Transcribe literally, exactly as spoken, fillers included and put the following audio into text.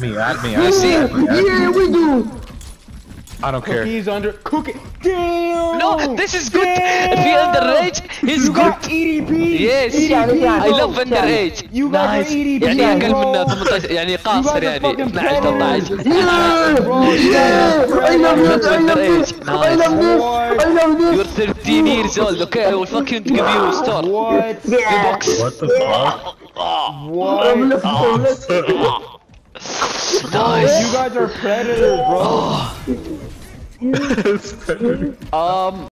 me, add me, Yeah, add me. Add me, add me. yeah, we do. I don't care. Cookies under cookie. Damn. No, this is good. Damn. If he underage, he's you good. got E D P. Yes. E D P, I bro. love underage. You got Nice. the E D P, يعني bro. أقل من ثمانية عشر يعني You قاصر guys are يعني fucking اثنا عشر predators. ثلاثة عشر. Yeah, Bro, you yeah. guys are I love this. I love underage. this. I love this. I love You're this. thirteen years old, okay? I will fucking give you a star. What? Yeah. What the fuck? What? Let's go. Let's go. Nice. You guys are predators, bro. Um.